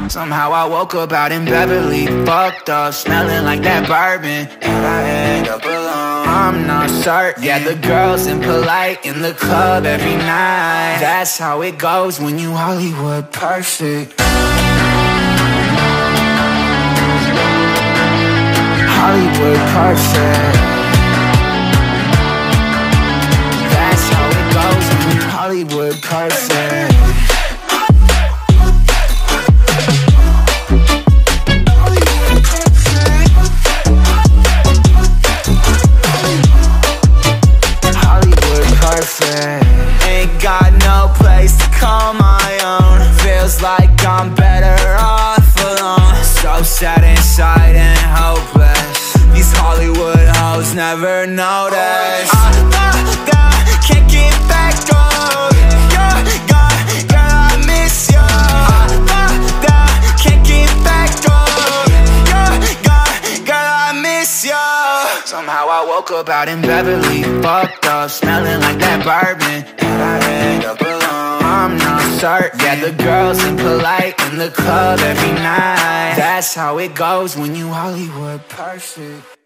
Somehow I woke up out in Beverly, fucked up, smelling like that bourbon, and I end up alone. I'm not certain. Yeah, the girls impolite in the club every night. That's how it goes when you Hollywood perfect. Hollywood perfect. That's how it goes when you Hollywood perfect. Ain't got no place to call my own. Feels like I'm better off alone. So sad inside and hopeless. These Hollywood hoes never notice. Can't get back up. You're gone, girl, I miss you. Can't get back up. You're gone, girl, I miss you. Somehow I woke up out in Beverly, fucked up, smelling like that bourbon, and I end up alone. I'm not certain. Yeah, the girls impolite in the club every night. That's how it goes when you Hollywood perfect.